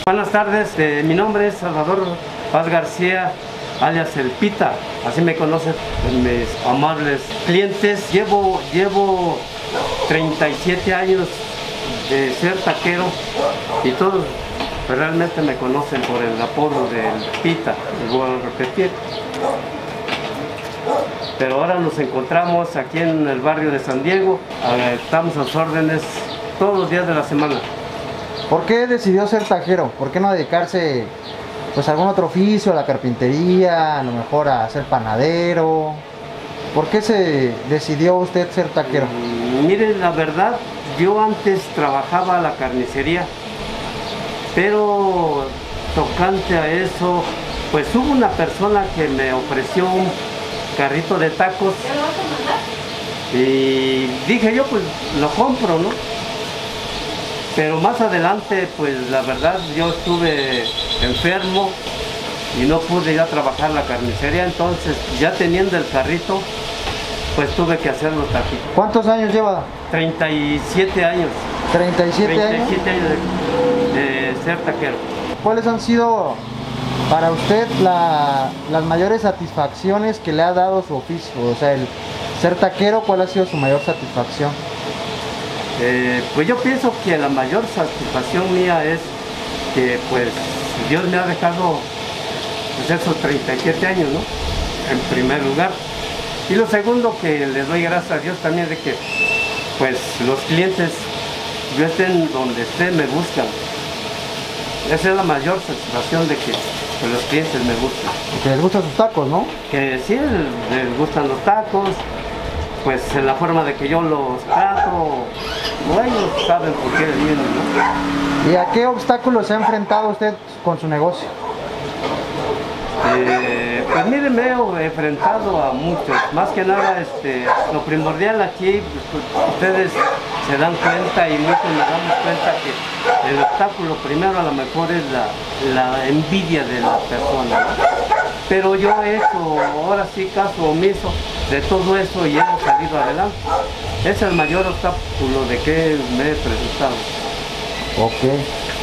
Buenas tardes, mi nombre es Salvador Paz García, alias El Pita, así me conocen mis amables clientes. Llevo 37 años de ser taquero y todos realmente me conocen por el apodo del Pita, lo voy a repetir. Pero ahora nos encontramos aquí en el barrio de San Diego, estamos a sus órdenes todos los días de la semana. ¿Por qué decidió ser taquero? ¿Por qué no dedicarse pues a algún otro oficio, a la carpintería, a lo mejor a ser panadero? ¿Por qué se decidió usted ser taquero? Miren, la verdad, yo antes trabajaba la carnicería, pero tocante a eso, pues hubo una persona que me ofreció un carrito de tacos y dije yo, pues lo compro, ¿no? Pero más adelante, pues la verdad, yo estuve enfermo y no pude ir a trabajar la carnicería, entonces ya teniendo el carrito, pues tuve que hacer los taquitos. ¿Cuántos años lleva? 37 años. 37 años. 37 años de ser taquero. ¿Cuáles han sido para usted las mayores satisfacciones que le ha dado su oficio? O sea, el ser taquero, ¿cuál ha sido su mayor satisfacción? Pues yo pienso que la mayor satisfacción mía es que pues Dios me ha dejado pues, esos 37 años, ¿no? En primer lugar. Y lo segundo, que le doy gracias a Dios también de que pues los clientes, yo estén donde esté, me buscan. Esa es la mayor satisfacción de que pues, los clientes me buscan. Que les gustan sus tacos, ¿no? Que sí, les gustan los tacos, pues en la forma de que yo los trato, no, ellos saben por qué vienen, ¿no? ¿Y a qué obstáculos se ha enfrentado usted con su negocio? Pues mire, me he enfrentado a muchos. Más que nada, lo primordial aquí, pues, ustedes se dan cuenta y muchos nos damos cuenta que el obstáculo primero a lo mejor es la envidia de la persona, ¿no? Pero yo he hecho ahora sí caso omiso de todo eso y hemos salido adelante. Es el mayor obstáculo de que me he presentado. Ok.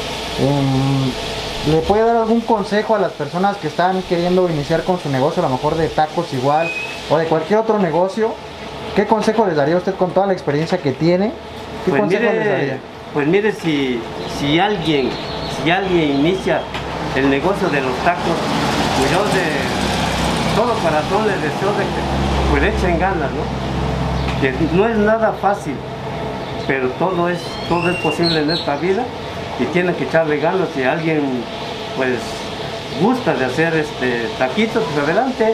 ¿Le puede dar algún consejo a las personas que están queriendo iniciar con su negocio, a lo mejor de tacos igual, o de cualquier otro negocio? ¿Qué consejo les daría usted con toda la experiencia que tiene? ¿Qué consejo les daría? Pues mire, si alguien inicia el negocio de los tacos, pues yo de todo corazón les deseo de que pues echen ganas, ¿no? Que no es nada fácil, pero todo es posible en esta vida y tienen que echarle ganas. Si alguien pues gusta de hacer taquitos, pues adelante.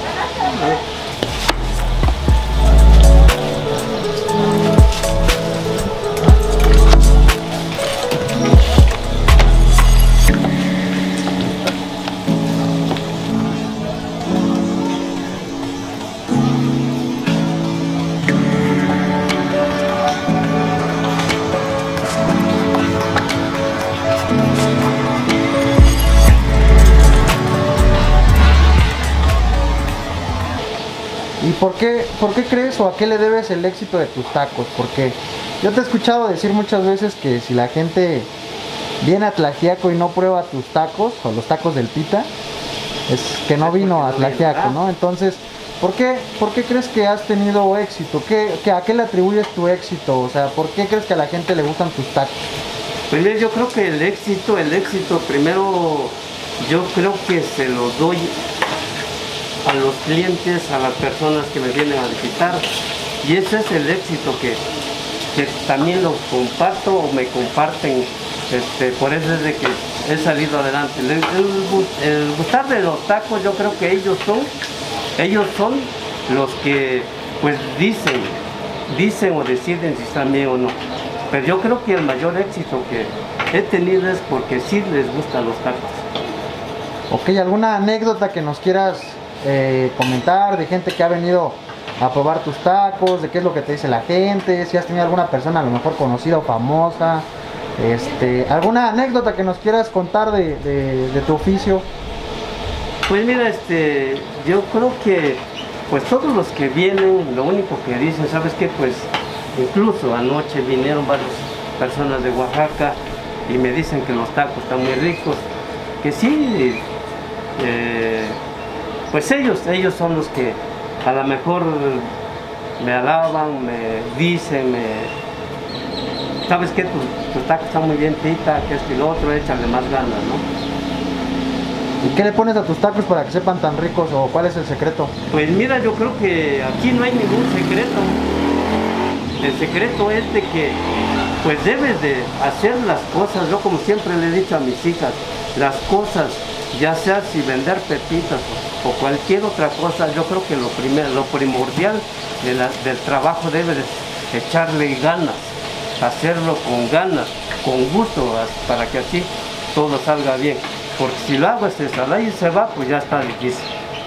¿Y por qué crees o a qué le debes el éxito de tus tacos? Porque yo te he escuchado decir muchas veces que si la gente viene a Tlaxiaco y no prueba tus tacos, o los tacos del Pita, es que no vino a Tlaxiaco, ¿no? Entonces, ¿por qué crees que has tenido éxito? ¿A qué le atribuyes tu éxito? O sea, ¿por qué crees que a la gente le gustan tus tacos? Pues yo creo que el éxito primero, yo creo que se lo doy a los clientes, a las personas que me vienen a visitar, y ese es el éxito que también lo comparto o me comparten, por eso es de que he salido adelante. El gustar de los tacos, yo creo que ellos son los que pues dicen o deciden si están bien o no, pero yo creo que el mayor éxito que he tenido es porque sí les gustan los tacos. Ok, ¿alguna anécdota que nos quieras comentar de gente que ha venido a probar tus tacos, de qué es lo que te dice la gente, si has tenido alguna persona a lo mejor conocida o famosa, alguna anécdota que nos quieras contar de tu oficio? Pues mira, yo creo que pues todos los que vienen, lo único que dicen, ¿sabes qué? Pues incluso anoche vinieron varias personas de Oaxaca y me dicen que los tacos están muy ricos, que sí, pues ellos son los que a lo mejor me alaban, me dicen, ¿sabes qué? Tus tacos están muy bien, tita, que esto y lo otro, échale más ganas, ¿no? ¿Y qué le pones a tus tacos para que sepan tan ricos o cuál es el secreto? Pues mira, yo creo que aquí no hay ningún secreto. El secreto es de que pues debes de hacer las cosas, yo como siempre le he dicho a mis hijas, las cosas, ya sea si vender pepitas o cualquier otra cosa, yo creo que lo primordial del trabajo debe de echarle ganas, hacerlo con ganas, con gusto, para que así todo salga bien. Porque si lo hago se sale y se va, pues ya está difícil.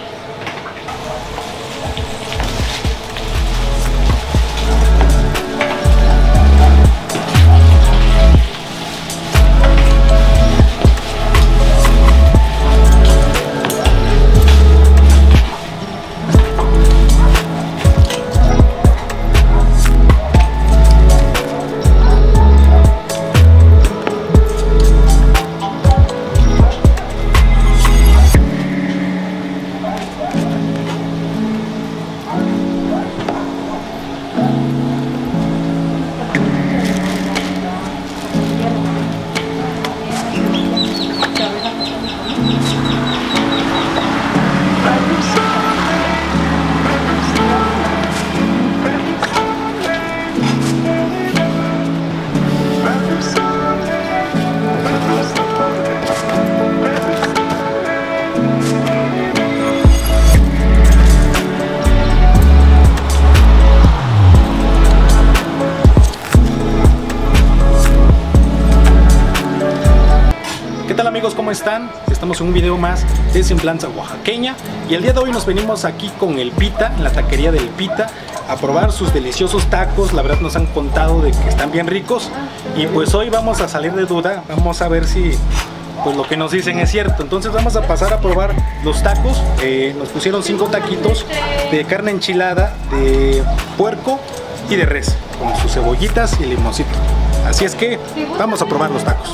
¿Cómo están? Estamos en un video más de Semblanza Oaxaqueña y el día de hoy nos venimos aquí con el Pita, en la taquería del Pita, a probar sus deliciosos tacos. La verdad nos han contado de que están bien ricos y pues hoy vamos a salir de duda, vamos a ver si pues lo que nos dicen es cierto. Entonces vamos a pasar a probar los tacos. Nos pusieron 5 taquitos de carne enchilada, de puerco y de res, con sus cebollitas y limoncito. Así es que vamos a probar los tacos.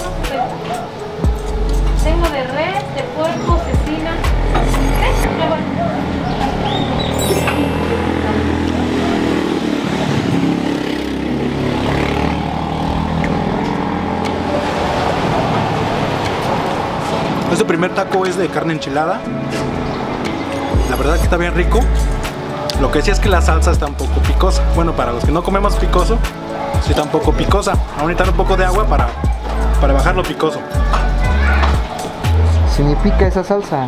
Tengo de res, de puerco, cecina. Este primer taco es de carne enchilada. La verdad que está bien rico. Lo que sí es que la salsa está un poco picosa. Bueno, para los que no comemos picoso, sí está un poco picosa. Vamos a necesitar un poco de agua para bajar lo picoso. Si me pica esa salsa.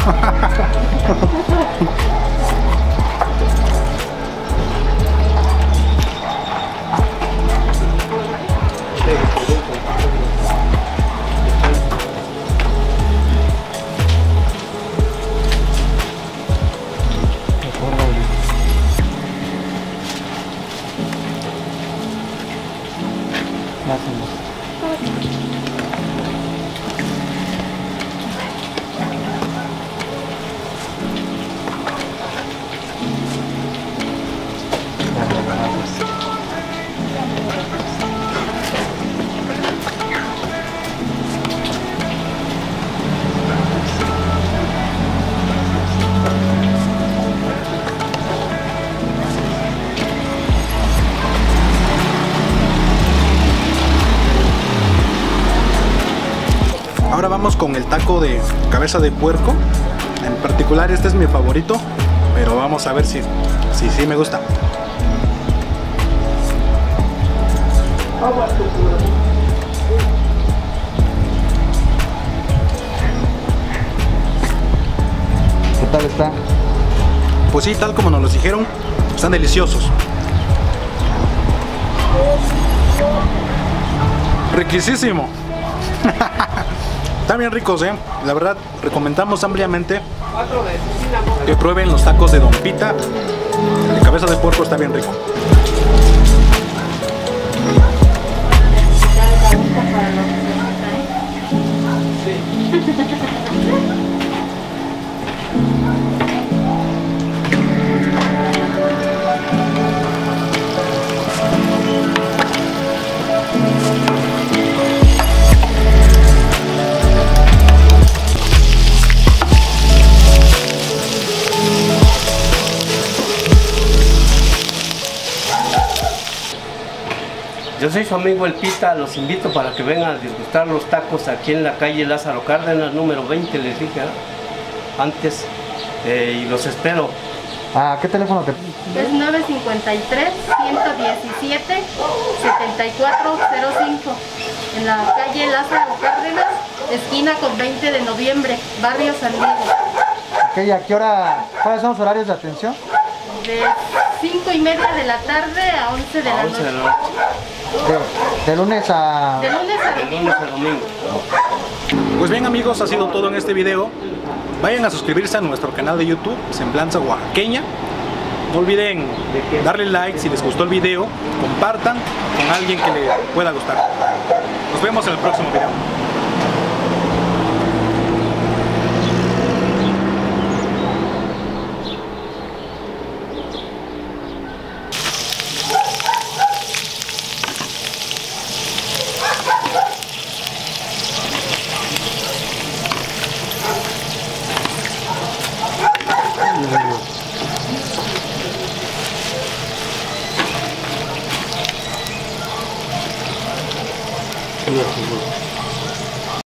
Ahora vamos con el taco de cabeza de puerco. En particular este es mi favorito, pero vamos a ver si me gusta. ¿Qué tal está? Pues sí, tal como nos los dijeron, están deliciosos. Riquísimo. Están bien ricos, la verdad recomendamos ampliamente que prueben los tacos de Don Pita. El de cabeza de puerco está bien rico. Yo soy su amigo El Pita, los invito para que vengan a disfrutar los tacos aquí en la calle Lázaro Cárdenas, número 20, les dije antes, y los espero. ¿A qué teléfono te...? Es 953-117-7405. En la calle Lázaro Cárdenas, esquina con 20 de noviembre, barrio San Diego. Ok, ¿a qué hora? ¿Cuáles son los horarios de atención? De 5:30 de la tarde a 11 de la 11 de noche. la noche, De lunes a... De lunes a de lunes a domingo. Pues bien amigos, ha sido todo en este video. Vayan a suscribirse a nuestro canal de YouTube, Semblanza Oaxaqueña. No olviden darle like si les gustó el video, compartan con alguien que le pueda gustar. Nos vemos en el próximo video. Gracias.